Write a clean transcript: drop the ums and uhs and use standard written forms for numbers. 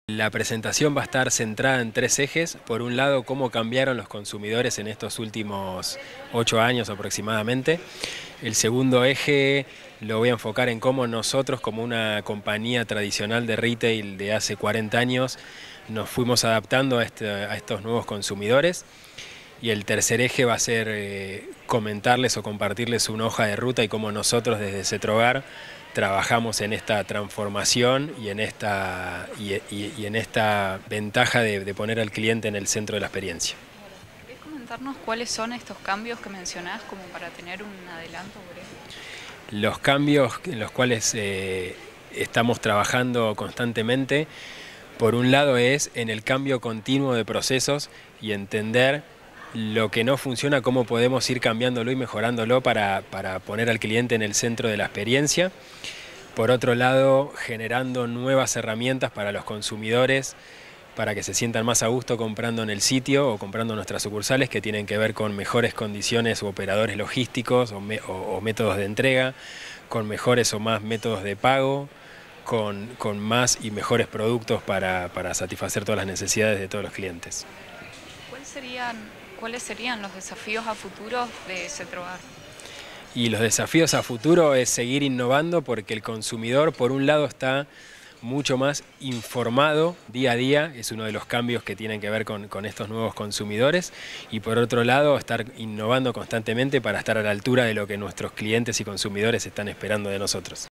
La presentación va a estar centrada en tres ejes. Por un lado, cómo cambiaron los consumidores en estos últimos 8 años aproximadamente. El segundo eje lo voy a enfocar en cómo nosotros, como una compañía tradicional de retail de hace 40 años, nos fuimos adaptando a estos nuevos consumidores. Y el tercer eje va a ser comentarles o compartirles una hoja de ruta y cómo nosotros desde Cetrogar trabajamos en esta transformación y en esta ventaja de poner al cliente en el centro de la experiencia. ¿Querés comentarnos cuáles son estos cambios que mencionás como para tener un adelanto por eso? Los cambios en los cuales estamos trabajando constantemente, por un lado es en el cambio continuo de procesos y entender lo que no funciona, cómo podemos ir cambiándolo y mejorándolo para poner al cliente en el centro de la experiencia. Por otro lado, generando nuevas herramientas para los consumidores, para que se sientan más a gusto comprando en el sitio o comprando en nuestras sucursales, que tienen que ver con mejores condiciones u operadores logísticos o métodos de entrega, con mejores o más métodos de pago, con más y mejores productos para satisfacer todas las necesidades de todos los clientes. ¿Cuáles serían los desafíos a futuro de Cetrogar? Y los desafíos a futuro es seguir innovando, porque el consumidor, por un lado, está mucho más informado día a día, es uno de los cambios que tienen que ver con estos nuevos consumidores, y por otro lado, estar innovando constantemente para estar a la altura de lo que nuestros clientes y consumidores están esperando de nosotros.